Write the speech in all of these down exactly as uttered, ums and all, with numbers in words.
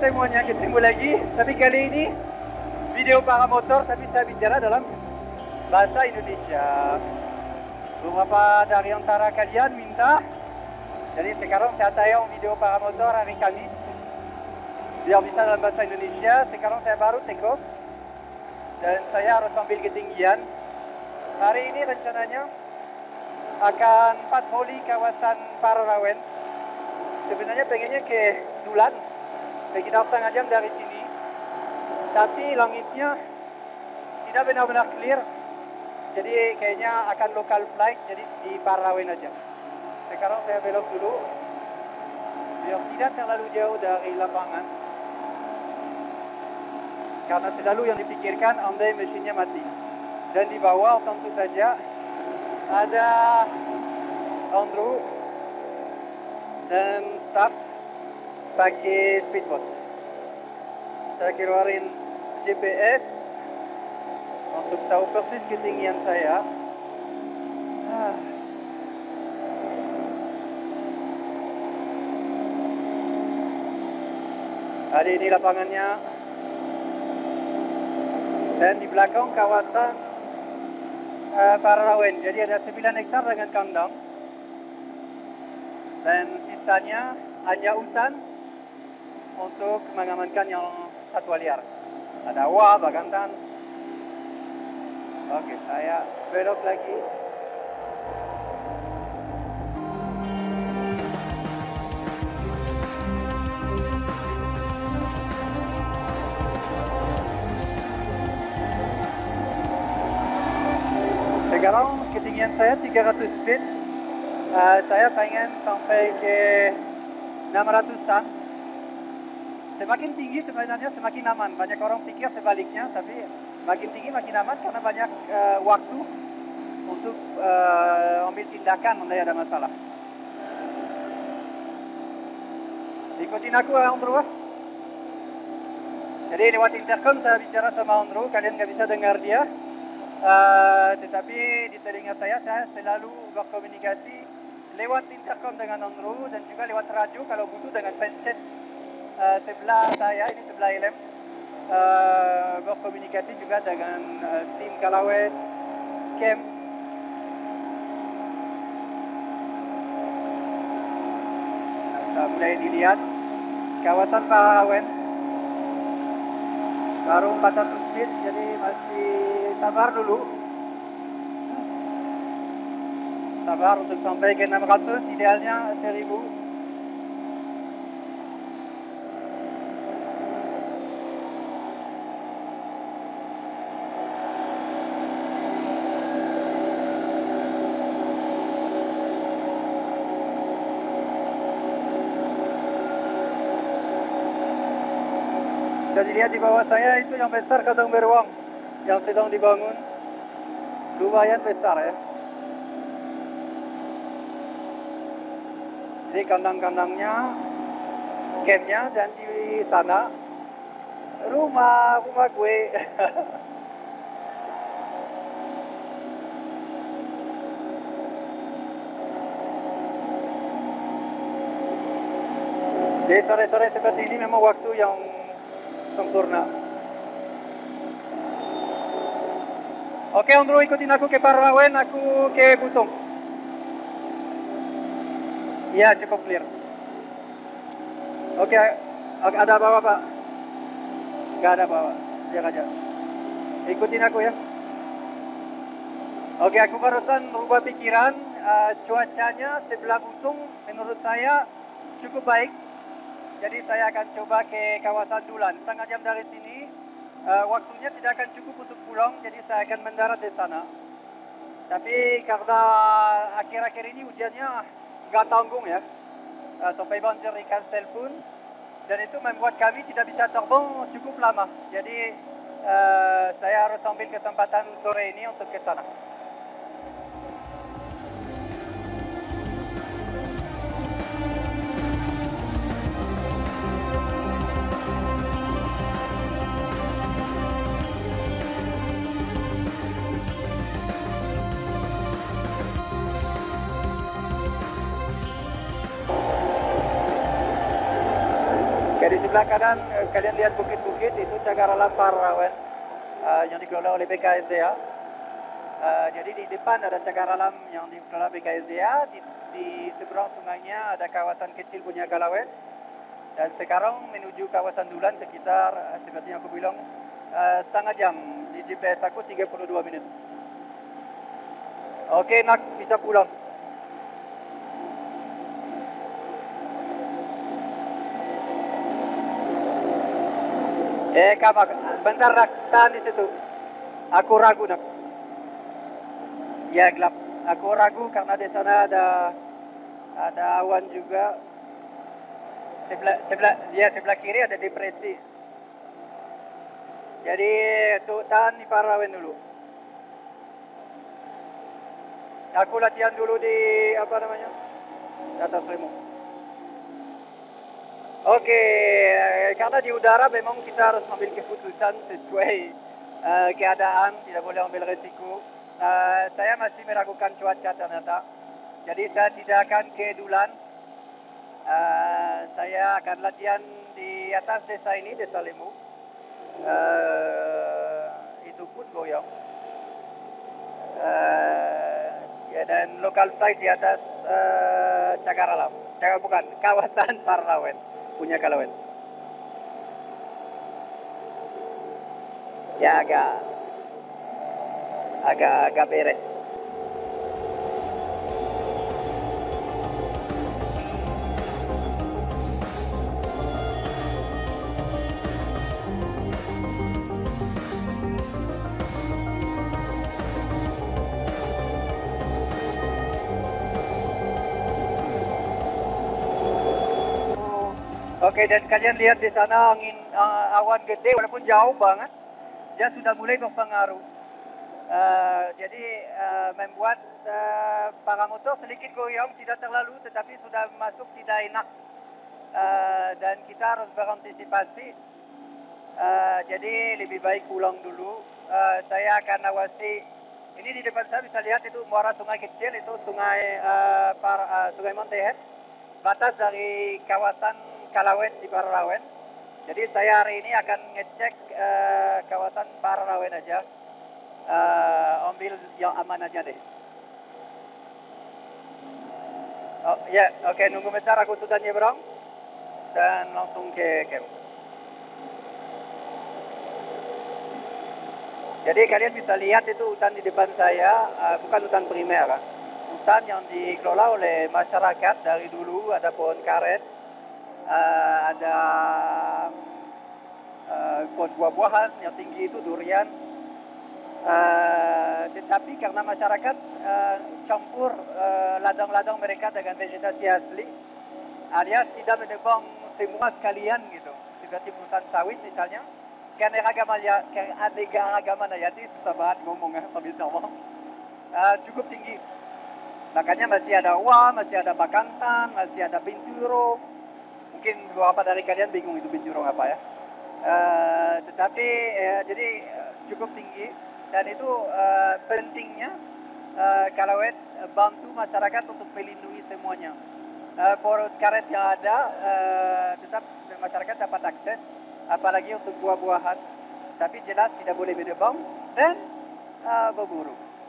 semuanya, ketemu lagi. Tapi kali ini video paramotor, tapi saya bicara dalam bahasa Indonesia. Beberapa dari antara kalian minta, jadi sekarang saya tayang video paramotor hari Kamis biar bisa dalam bahasa Indonesia. Sekarang saya baru take off dan saya harus ambil ketinggian. Hari ini rencananya akan patroli kawasan Pararawen. Sebenarnya pengennya ke Dulan, sekitar setengah jam dari sini. Tapi langitnya tidak benar-benar clear. Jadi kayaknya akan local flight, jadi di Pararawen aja. Sekarang saya belok dulu, biar tidak terlalu jauh dari lapangan. Karena selalu yang dipikirkan andai mesinnya mati. Dan di bawah tentu saja ada Andrew dan staff pakai speedboat. Saya keluarin G P S untuk tahu persis ketinggian saya. Ah. Ada ini lapangannya. Dan di belakang kawasan uh, Pararawen. Jadi ada sembilan hektar dengan kandang. Dan sisanya hanya hutan untuk mengamankan yang satwa liar. Ada wah, bagantan. Oke, saya belok lagi. Sekarang ketinggian saya tiga ratus feet. Uh, saya pengen sampai ke enam ratusan. Semakin tinggi sebenarnya semakin aman. Banyak orang pikir sebaliknya, tapi makin tinggi makin aman karena banyak uh, waktu untuk uh, ambil tindakan andai ada masalah. Ikutin aku, Andrew. Jadi lewat intercom saya bicara sama Andrew, kalian nggak bisa dengar dia. Uh, tetapi di telinga saya, saya selalu berkomunikasi lewat intercom dengan Andrew dan juga lewat radio kalau butuh dengan pencet uh, sebelah saya, ini sebelah helm. Uh, berkomunikasi juga dengan uh, tim Kalawet, camp. Bisa mulai dilihat kawasan Pararawen. Baru empat ratus feet, jadi masih sabar dulu. Sabar untuk sampai ke enam ratus, idealnya seribu. Bisa dilihat di bawah saya itu yang besar kandang beruang yang sedang dibangun. Lumayan besar ya. Jadi kandang-kandangnya, campnya, dan di sana rumah rumah gue. Jadi sore-sore seperti ini memang waktu yang sempurna. Oke, Andrew, ikutin aku ke Pararawen, aku ke Butung. Ya, cukup clear. Oke, ada bawa Pak? Nggak ada bawa, biar aja. Ikutin aku ya. Oke, aku barusan berubah pikiran. Uh, cuacanya sebelah Butung menurut saya cukup baik. Jadi saya akan coba ke kawasan Dulan. Setengah jam dari sini. Uh, waktunya tidak akan cukup untuk pulang, jadi saya akan mendarat di sana. Tapi karena akhir-akhir ini hujannya nggak tanggung ya, uh, sampai banjir ikan sel pun, dan itu membuat kami tidak bisa terbang cukup lama. Jadi uh, saya harus ambil kesempatan sore ini untuk ke sana. Oke, di sebelah kanan uh, kalian lihat bukit-bukit itu Cagar Alam Pararawen uh, yang dikelola oleh B K S D A. Uh, jadi di depan ada Cagar Alam yang dikelola B K S D A, di, di seberang sungainya ada kawasan kecil punya Kalawet. Dan sekarang menuju kawasan Dulan sekitar uh, seperti yang aku bilang uh, setengah jam. Di G P S aku tiga puluh dua menit. Oke, nak bisa pulang. Eh, kamu bentar nak, stand di situ. Aku ragu nak. Ya gelap. Aku ragu karena di sana ada ada awan juga. Sebelah sebelah ya sebelah kiri ada depresi. Jadi tuh tahan di Pararawen dulu. Aku latihan dulu di apa namanya? Di atas remote. Oke, karena di udara memang kita harus ambil keputusan sesuai uh, keadaan, tidak boleh ambil resiko. Uh, saya masih meragukan cuaca ternyata, jadi saya tidak akan ke Dulan. Uh, saya akan latihan di atas desa ini, Desa Lemu. Uh, itu pun goyang. Uh, ya, dan local flight di atas uh, Cagar Alam, Cagar bukan kawasan Pararawen punya Kalawet. Ya agak agak agak beres. Oke, dan kalian lihat di sana angin uh, awan gede walaupun jauh banget, dia sudah mulai berpengaruh. Uh, jadi uh, membuat uh, para motor sedikit goyang, tidak terlalu, tetapi sudah masuk tidak enak. Uh, dan kita harus berantisipasi. Uh, jadi lebih baik pulang dulu. Uh, saya akan awasi. Ini di depan saya bisa lihat itu muara sungai kecil, itu sungai uh, par, uh, Sungai Montehet, batas dari kawasan Kalawet di Pararawen. Jadi saya hari ini akan ngecek uh, kawasan Pararawen aja, uh, ambil yang aman aja deh. Oh ya, yeah. Oke, okay, nunggu bentar, aku sudah nyebrang dan langsung ke camp. Jadi kalian bisa lihat itu hutan di depan saya, uh, bukan hutan primer, uh. hutan yang dikelola oleh masyarakat dari dulu. Ada pohon karet, uh, ada uh, pohon buah-buahan yang tinggi itu durian. Uh, tetapi karena masyarakat uh, campur uh, ladang-ladang mereka dengan vegetasi asli, alias tidak menebang semua sekalian gitu, seperti perusahaan sawit misalnya. Keanekaragaman hayati, susah banget ngomongnya sambil ngomong, uh, cukup tinggi. Makanya masih ada Wah, masih ada Bakantan, masih ada Binturo. Mungkin beberapa dari kalian bingung itu Binturo apa ya. Uh, tetapi uh, jadi uh, cukup tinggi, dan itu uh, pentingnya uh, Kalawet bantu masyarakat untuk melindungi semuanya. Uh, pohon karet yang ada uh, tetap masyarakat dapat akses, apalagi untuk buah-buahan, tapi jelas tidak boleh menebang dan uh, berburu.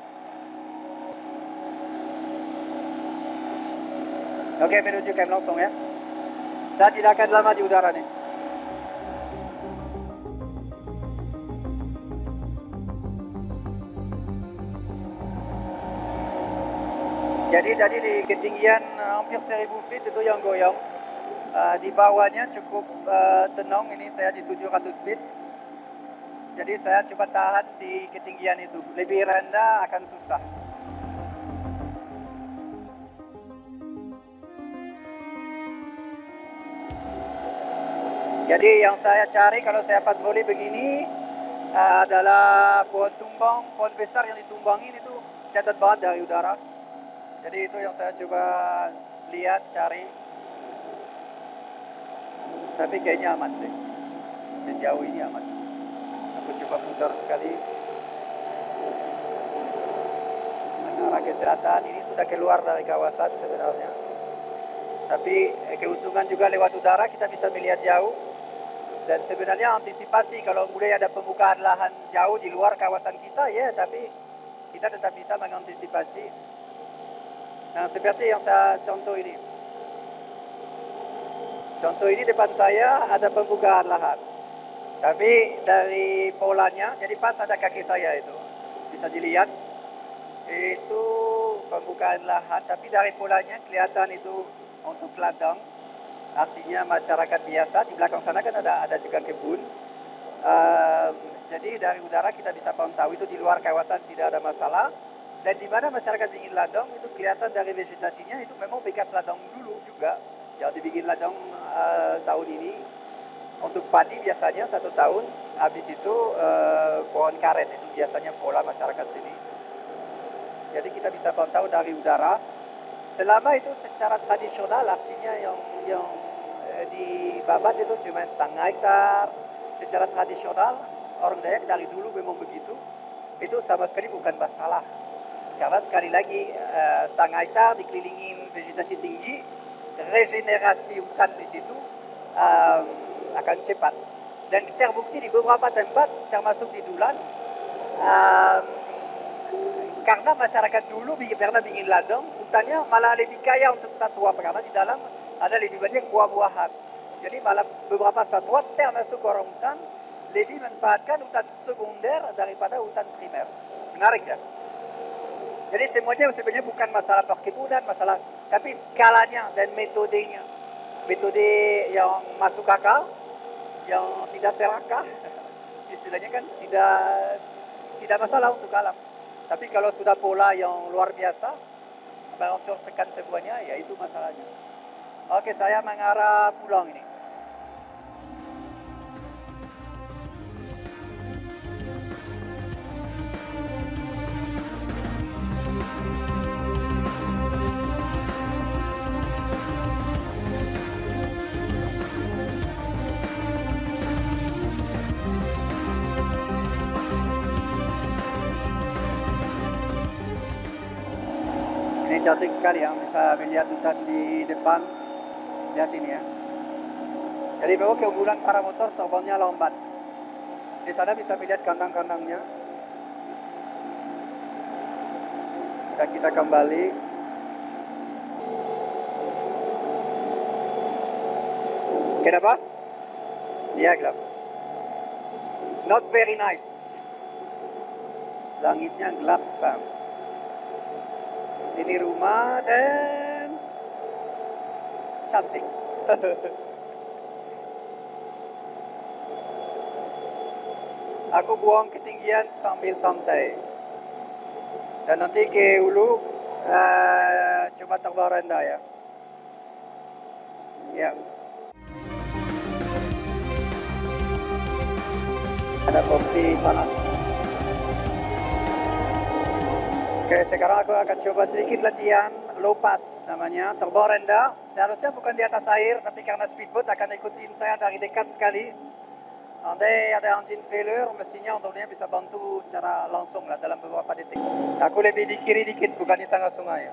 Oke, menuju camp langsung ya. Saya tidak akan lama di udara nih. Jadi tadi di ketinggian hampir seribu feet itu yang goyang. Uh, di bawahnya cukup uh, tenang, ini saya di tujuh ratus feet. Jadi saya coba tahan di ketinggian itu. Lebih rendah akan susah. Jadi yang saya cari kalau saya patroli begini uh, adalah pohon tumbang, pohon besar yang ditumbangin itu catat banget dari udara. Jadi itu yang saya coba lihat, cari. Tapi kayaknya aman deh. Sejauh ini aman. Aku coba putar sekali. Arah ke selatan, ini sudah keluar dari kawasan sebenarnya. Tapi eh, keuntungan juga lewat udara kita bisa melihat jauh. Dan sebenarnya antisipasi kalau mulai ada pembukaan lahan jauh di luar kawasan kita ya, tapi kita tetap bisa mengantisipasi. Nah, seperti yang saya contoh ini. Contoh ini depan saya ada pembukaan lahan. Tapi dari polanya, jadi pas ada kaki saya itu, bisa dilihat itu pembukaan lahan. Tapi dari polanya kelihatan itu untuk ladang, artinya masyarakat biasa. Di belakang sana kan ada ada juga kebun. Um, jadi dari udara kita bisa pantau itu di luar kawasan tidak ada masalah. Dan di mana masyarakat bikin ladang itu kelihatan dari vegetasinya itu memang bekas ladang dulu juga. Yang dibikin ladang uh, tahun ini untuk padi biasanya satu tahun, habis itu uh, pohon karet itu biasanya pola masyarakat sini. Jadi kita bisa pantau dari udara. Selama itu secara tradisional, artinya yang yang uh, di Babat itu cuma setengah hektar. Secara tradisional orang Dayak dari dulu memang begitu. Itu sama sekali bukan masalah. Karena sekali lagi uh, setengah hektar dikelilingin vegetasi tinggi, regenerasi hutan di situ um, akan cepat. Dan terbukti di beberapa tempat, termasuk di Dulan, um, karena masyarakat dulu pernah bikin ladang, hutannya malah lebih kaya untuk satwa, karena di dalam ada lebih banyak buah-buahan. Jadi malah beberapa satwa termasuk orang hutan lebih manfaatkan hutan sekunder daripada hutan primer. Menarik ya? Jadi semuanya sebenarnya bukan masalah perkebunan, masalah, tapi skalanya dan metodenya. Metode yang masuk akal, yang tidak serakah, istilahnya kan tidak tidak masalah untuk alam. Tapi kalau sudah pola yang luar biasa, menghancurkan semuanya, ya itu masalahnya. Oke, saya mengarah pulang ini. Ini cantik sekali ya, bisa melihat hutan di depan. Lihat ini ya. Jadi memang keunggulan para motor terbangnya lambat. Di sana bisa melihat kandang-kandangnya. Dan kita kembali. Kenapa? Iya gelap. Not very nice. Langitnya gelap bang. Ini rumah dan cantik. Aku buang ketinggian sambil santai. Dan nanti ke hulu uh, coba terbang rendah ya. Ya. Ada kopi panas. Oke, sekarang aku akan coba sedikit latihan low pass namanya, terbang rendah. Seharusnya bukan di atas air, tapi karena speedboat akan ikutin saya dari dekat sekali. Andai ada engine failure, mestinya ondulnya bisa bantu secara langsung lah dalam beberapa detik. Aku lebih di kiri dikit, bukan di tengah sungai.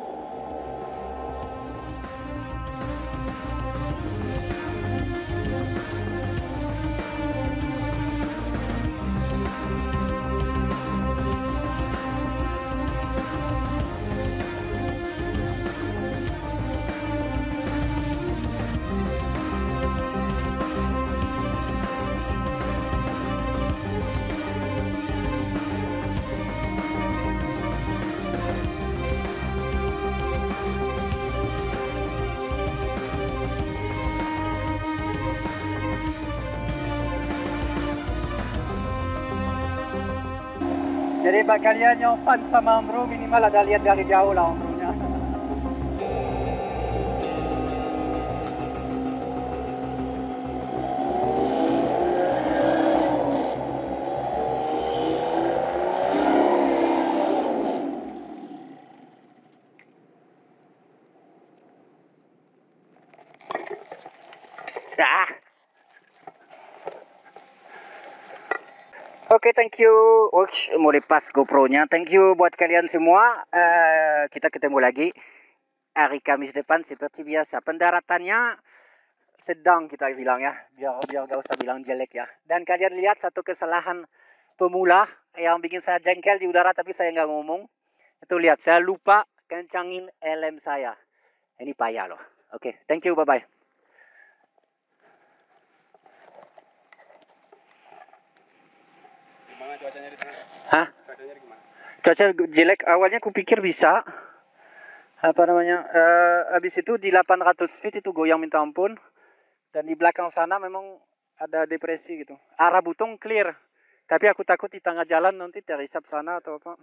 Jadi bagi kalian yang fans sama Andrew, minimal ada lihat dari jauh lah Andrewnya. Ah. Oke, okay, thank you. Uch, mau lepas GoPro-nya. Thank you buat kalian semua. Uh, kita ketemu lagi hari Kamis depan seperti biasa. Pendaratannya sedang kita bilang ya, biar biar gak usah bilang jelek ya. Dan kalian lihat satu kesalahan pemula yang bikin saya jengkel di udara tapi saya nggak ngomong. Itu lihat, saya lupa kencangin helm saya. Ini payah loh. Oke, okay, thank you, bye bye. Gimana cuacanya di sana? Hah? Cuacanya gimana? Cuaca jelek, awalnya kupikir bisa. Apa namanya? Uh, habis itu di delapan ratus feet itu goyang minta ampun. Dan di belakang sana memang ada depresi gitu. Arah Butong clear. Tapi aku takut di tengah jalan nanti terisap sana atau apa.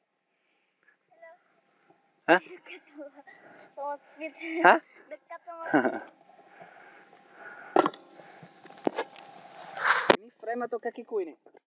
Hah? Sama speed. Hah? Dekat sama Ini frame atau kakiku ini?